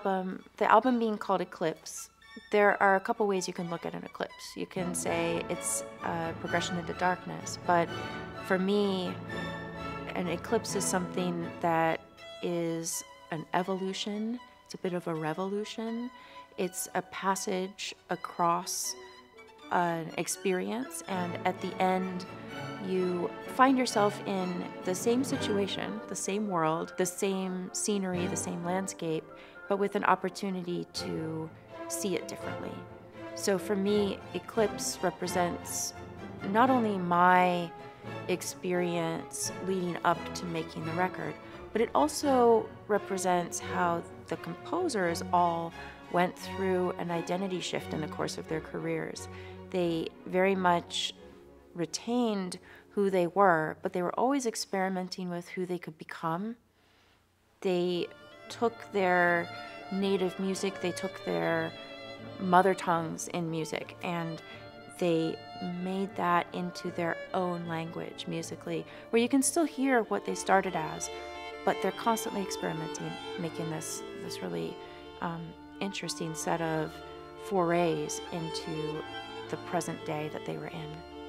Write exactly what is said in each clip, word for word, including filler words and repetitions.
album, the album being called Eclipse, there are a couple ways you can look at an eclipse. You can say it's a progression into darkness, but for me, an eclipse is something that is an evolution. It's a bit of a revolution. It's a passage across an experience, and at the end, you find yourself in the same situation, the same world, the same scenery, the same landscape, but with an opportunity to see it differently. So for me, Eclipse represents not only my experience leading up to making the record, but it also represents how the composers all went through an identity shift in the course of their careers. They very much retained who they were, but they were always experimenting with who they could become. They took their native music, they took their mother tongues in music, and they made that into their own language musically, where you can still hear what they started as, but they're constantly experimenting, making this, this really um, interesting set of forays into the present day that they were in.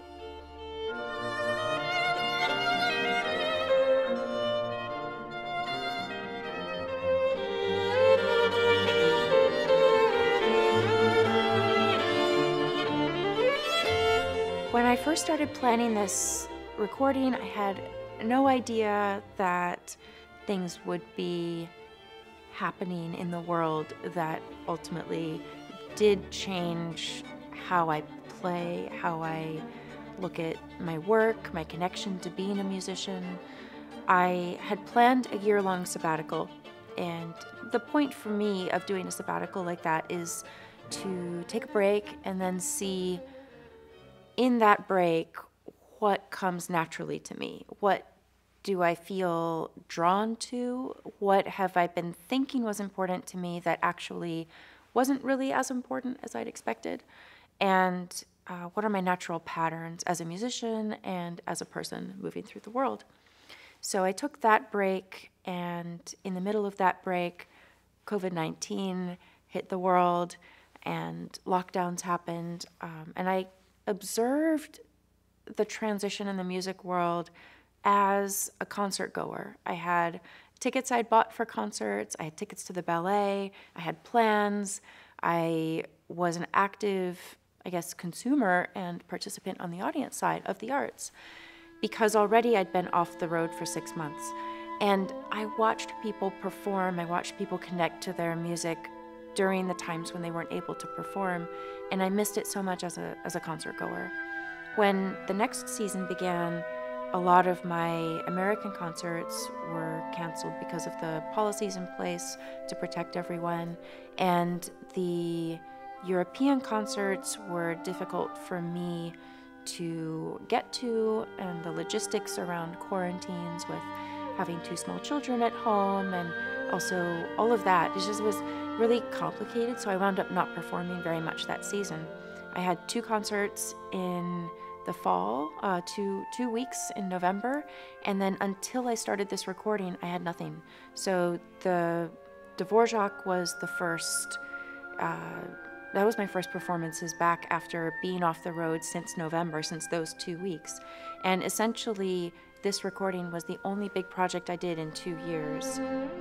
When I first started planning this recording, I had no idea that things would be happening in the world that ultimately did change how I play, how I look at my work, my connection to being a musician. I had planned a year-long sabbatical, and the point for me of doing a sabbatical like that is to take a break and then see in that break what comes naturally to me. What do I feel drawn to? What have I been thinking was important to me that actually wasn't really as important as I'd expected? And uh, what are my natural patterns as a musician and as a person moving through the world? So I took that break, and in the middle of that break, COVID nineteen hit the world and lockdowns happened. Um, and I observed the transition in the music world as a concert goer. I had tickets I'd bought for concerts, I had tickets to the ballet, I had plans, I was an active, I guess, consumer and participant on the audience side of the arts, because already I'd been off the road for six months. And I watched people perform, I watched people connect to their music during the times when they weren't able to perform, and I missed it so much as a, as a concert goer. When the next season began, a lot of my American concerts were canceled because of the policies in place to protect everyone, and the European concerts were difficult for me to get to, and the logistics around quarantines with having two small children at home, and also all of that, it just was really complicated, so I wound up not performing very much that season. I had two concerts in the fall, uh, two, two weeks in November, and then until I started this recording, I had nothing. So the Dvořák was the first, uh, that was my first performances back after being off the road since November, since those two weeks. And essentially, this recording was the only big project I did in two years.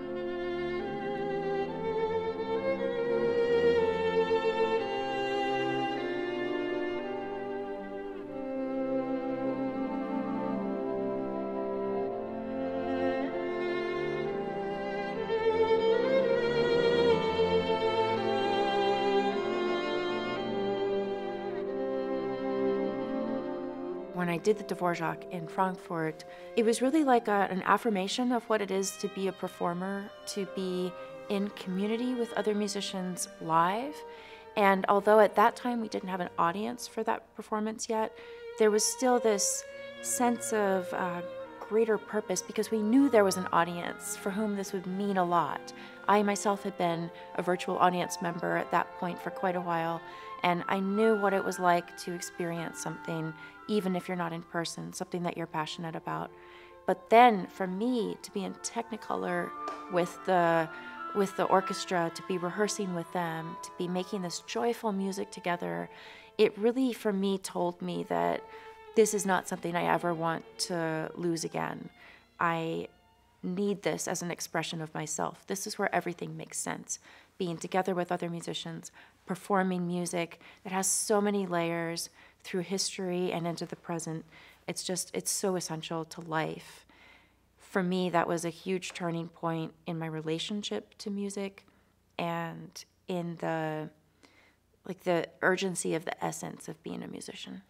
When I did the Dvořák in Frankfurt, it was really like a, an affirmation of what it is to be a performer, to be in community with other musicians live. And although at that time we didn't have an audience for that performance yet, there was still this sense of uh, greater purpose, because we knew there was an audience for whom this would mean a lot. I myself had been a virtual audience member at that point for quite a while, and I knew what it was like to experience something, even if you're not in person, something that you're passionate about. But then for me to be in Technicolor with the with the orchestra, to be rehearsing with them, to be making this joyful music together, it really, for me, told me that this is not something I ever want to lose again. I need this as an expression of myself. This is where everything makes sense. Being together with other musicians, performing music that has so many layers through history and into the present. It's just, it's so essential to life. For me, that was a huge turning point in my relationship to music and in the, like the urgency of the essence of being a musician.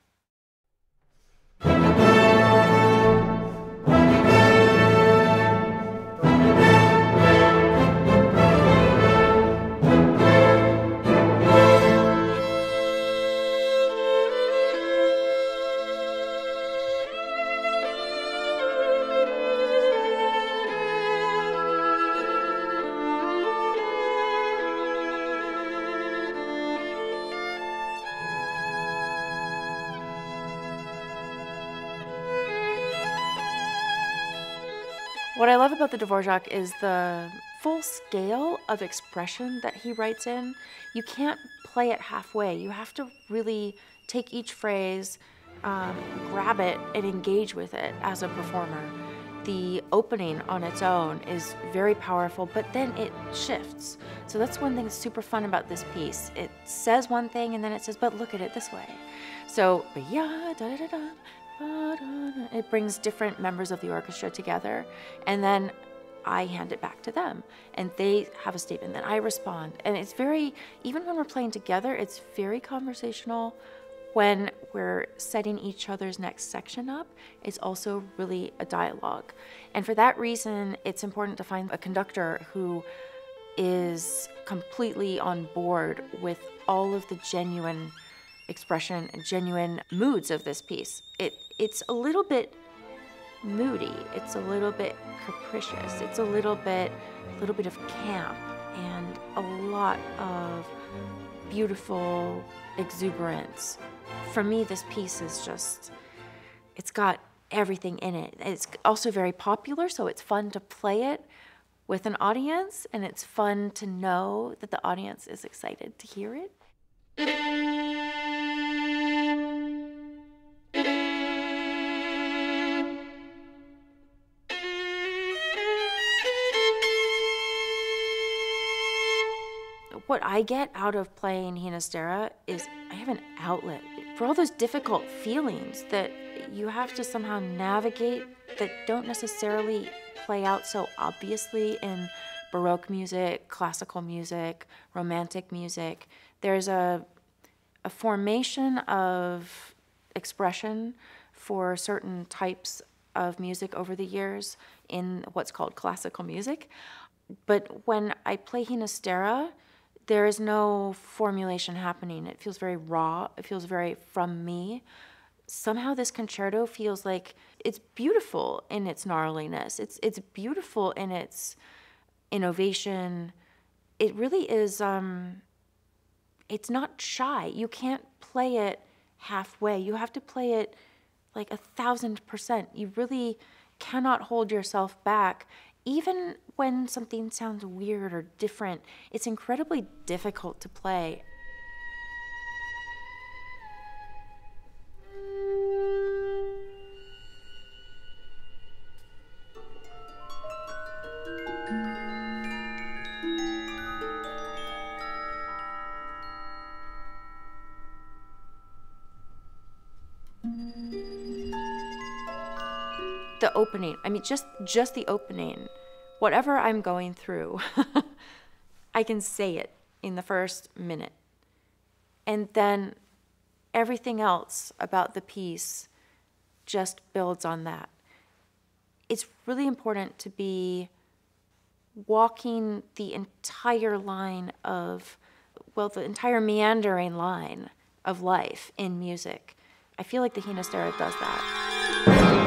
What I love about the Dvořák is the full scale of expression that he writes in. You can't play it halfway. You have to really take each phrase, um, grab it, and engage with it as a performer. The opening on its own is very powerful, but then it shifts. So that's one thing that's super fun about this piece. It says one thing, and then it says, but look at it this way. So, yeah, da da da da. It brings different members of the orchestra together, and then I hand it back to them, and they have a statement, then I respond. And it's very, even when we're playing together, it's very conversational. When we're setting each other's next section up, it's also really a dialogue. And for that reason, it's important to find a conductor who is completely on board with all of the genuine expression and genuine moods of this piece. It it's a little bit moody, it's a little bit capricious, it's a little bit a little bit of camp, and a lot of beautiful exuberance. For me, this piece is just, it's got everything in it. It's also very popular, so it's fun to play it with an audience, and it's fun to know that the audience is excited to hear it. What I get out of playing Ginastera is I have an outlet for all those difficult feelings that you have to somehow navigate that don't necessarily play out so obviously in Baroque music, classical music, romantic music. There's a, a formation of expression for certain types of music over the years in what's called classical music. But when I play Ginastera, there is no formulation happening. It feels very raw. It feels very from me. Somehow this concerto feels like it's beautiful in its gnarliness. It's it's beautiful in its innovation. It really is, um, it's not shy. You can't play it halfway. You have to play it like a thousand percent. You really cannot hold yourself back. Even when something sounds weird or different, it's incredibly difficult to play. The opening, I mean, just, just the opening, whatever I'm going through, I can say it in the first minute. And then everything else about the piece just builds on that. It's really important to be walking the entire line of, well, the entire meandering line of life in music. I feel like the Ginastera does that.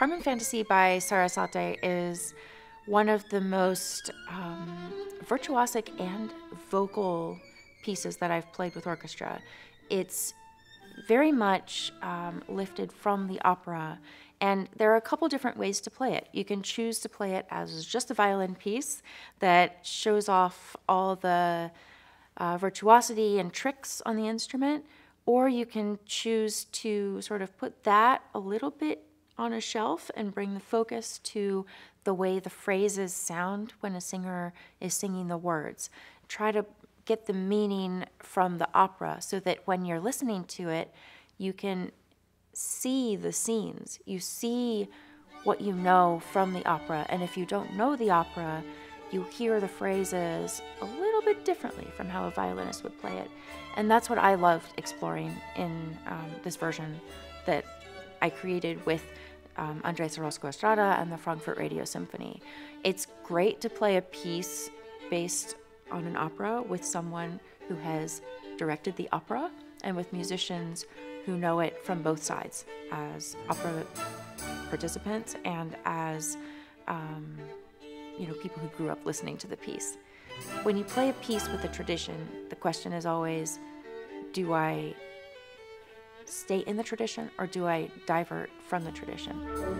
Carmen Fantasy by Sarasate is one of the most um, virtuosic and vocal pieces that I've played with orchestra. It's very much um, lifted from the opera, and there are a couple different ways to play it. You can choose to play it as just a violin piece that shows off all the uh, virtuosity and tricks on the instrument, or you can choose to sort of put that a little bit on a shelf and bring the focus to the way the phrases sound when a singer is singing the words. Try to get the meaning from the opera so that when you're listening to it, you can see the scenes. You see what you know from the opera. And if you don't know the opera, you hear the phrases a little bit differently from how a violinist would play it. And that's what I loved exploring in um, this version that I created with um, Andrés Orozco-Estrada and the Frankfurt Radio Symphony. It's great to play a piece based on an opera with someone who has directed the opera and with musicians who know it from both sides, as opera participants and as um, you know, people who grew up listening to the piece. When you play a piece with a tradition, the question is always, do I stay in the tradition or do I divert from the tradition?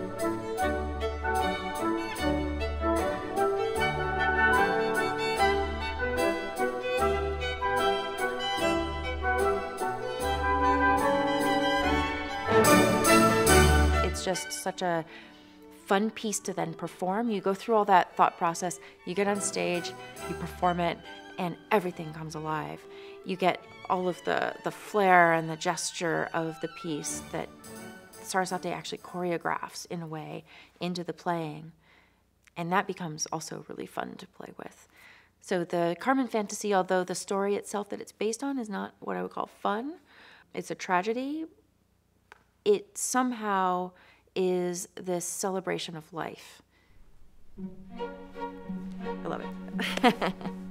It's just such a fun piece to then perform. You go through all that thought process, you get on stage, you perform it, and everything comes alive. You get all of the, the flair and the gesture of the piece that Sarasate actually choreographs in a way into the playing. And that becomes also really fun to play with. So the Carmen Fantasy, although the story itself that it's based on is not what I would call fun, it's a tragedy, it somehow is this celebration of life. I love it.